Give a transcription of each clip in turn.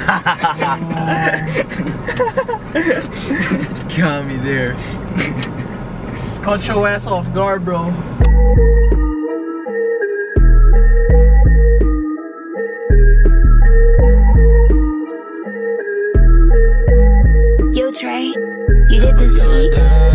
Got me there. Caught your ass off guard, bro. Yo, Trey, you did the seat.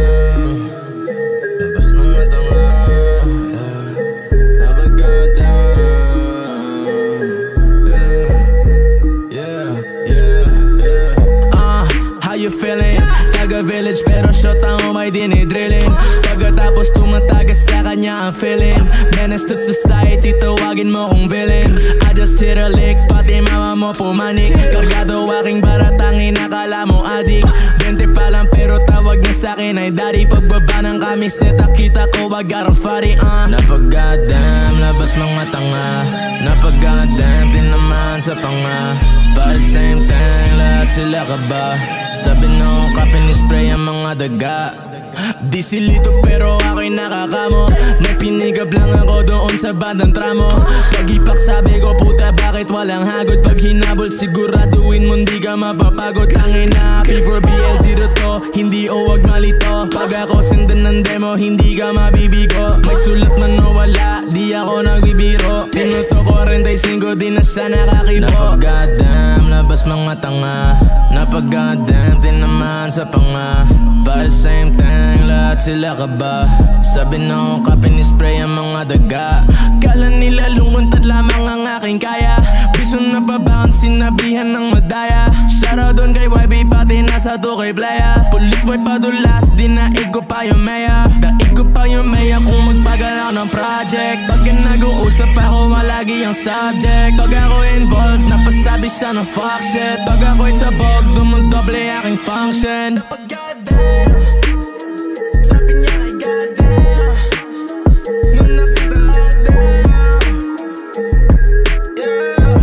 How you feeling? Taga-village pero shot ang may dinidrilling. Pagkatapos tumatagas sa kanya ang feeling. Menace to society, tawagin mo kong villain. I just hit a lick, pati mama mo pumanik. Kargado aking baratangin, nakala mo adik. 20 pa lang pero tawag niya sa'kin ay daddy. Pagbaba ng kamiseta, kita ko bagarang fari. Napag-goddamn, labas mga tanga. Napag-goddamn, din naman sa panga. But the same thing, lahat sila ka ba? Sabi no, kapin ni-spray ang mga daga. Di silito pero ako'y nakakamo. Nagpinigab lang ako doon sa bandang tramo. Pag-ipak sabi ko puta bakit walang hagod. Pag hinabol siguraduhin mo hindi ka mapapagod. Tangin na happy for BL0 to. Hindi o wag malito. Pag ako sendan ng demo hindi ka mabibigo. May sulat man o wala di ako nagbibiro. Pinuto ko 45 di na siya nakakibo. Napag-goddamn labas mga tanga. Napag-goddamn din naman sa panga. But the same thing, lahat sila ka ba? Sabi no, kapin ni-spray ang mga daga. Kala nila lungkuntad lamang ang aking kaya. Biso na pa ba ang sinabihan ng madaya? Shoutout doon kay YB pati nasa to kay playa. Pulis mo'y padulas, di naig ko pa yung maya. Daig ko pa yung maya kung magpagalaw ng project. Pag nag-uusap ako malagi ang subject. Pag ako involved, napasabi siya ng fuck shit. Pag ako'y sabog, dumudoble aking function. Sabi niya ay goddamn. Nung nakita-damn. Yeah.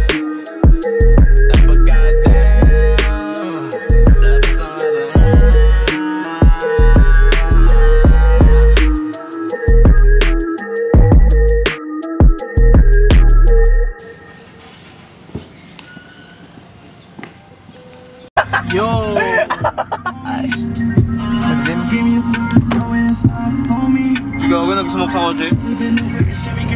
Napag-goddamn. Labas mga Yo. Gago, nag-smoke sa kotse.